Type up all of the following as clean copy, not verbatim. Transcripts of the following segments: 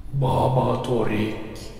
Baba Torik.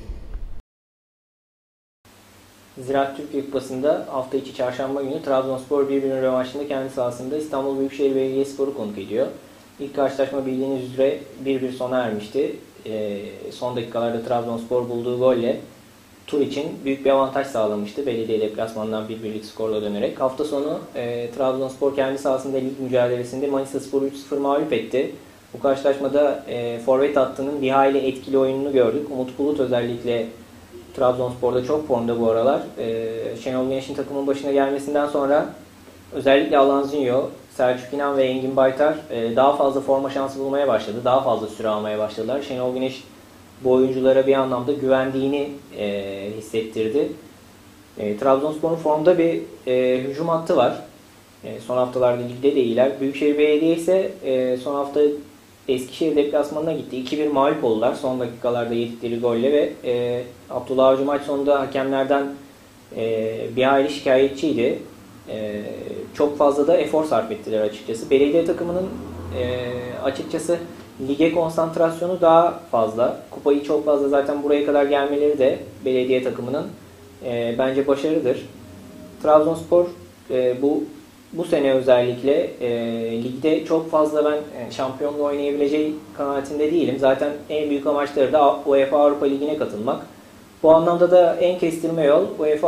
Ziraat Türkiye Kupası'nda hafta içi çarşamba günü Trabzonspor 1-1 rövanşında kendi sahasında İstanbul Büyükşehir Belediyespor'u konuk ediyor. İlk karşılaşma bildiğiniz üzere 1-1 sona ermişti. Son dakikalarda Trabzonspor bulduğu golle tur için büyük bir avantaj sağlamıştı. Belediye deplasmandan 1-1'lik skorla dönerek. Hafta sonu Trabzonspor kendi sahasında lig mücadelesinde Manisaspor'u 3-0 mağlup etti. Bu karşılaşmada forvet hattının bir hayli etkili oyununu gördük. Umut Bulut özellikle Trabzonspor'da çok formda bu aralar. Şenol Güneş'in takımın başına gelmesinden sonra özellikle Alanzinho, Selçuk İnan ve Engin Baytar daha fazla forma şansı bulmaya başladı. Daha fazla süre almaya başladılar. Şenol Güneş bu oyunculara bir anlamda güvendiğini hissettirdi. Trabzonspor'un formda bir hücum hattı var. Son haftalarda ligde de iyiler. Büyükşehir Belediye ise son hafta Eskişehir deplasmanına gitti. 2-1 mağlup oldular son dakikalarda yedikleri golle ve Abdullah Avcı maç sonunda hakemlerden bir hayli şikayetçiydi. Çok fazla da efor sarf ettiler açıkçası. Belediye takımının açıkçası lige konsantrasyonu daha fazla. Kupayı çok fazla zaten buraya kadar gelmeleri de belediye takımının bence başarıdır. Trabzonspor bu sene özellikle ligde çok fazla ben şampiyonluğu oynayabileceği kanaatinde değilim. Zaten en büyük amaçları da UEFA Avrupa Ligi'ne katılmak. Bu anlamda da en kestirme yol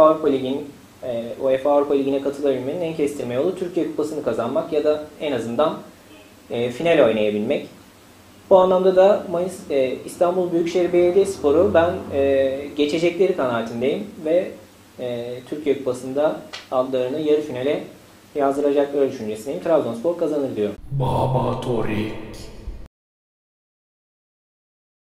UEFA Avrupa Ligi'ne katılabilmenin en kestirme yolu Türkiye Kupası'nı kazanmak ya da en azından final oynayabilmek. Bu anlamda da İstanbul Büyükşehir Belediyespor'u ben geçecekleri kanaatindeyim ve Türkiye Kupası'nda adlarını yarı finale yazdıracakları düşüncesindeyim. Trabzonspor kazanır diyor. Baba Torik.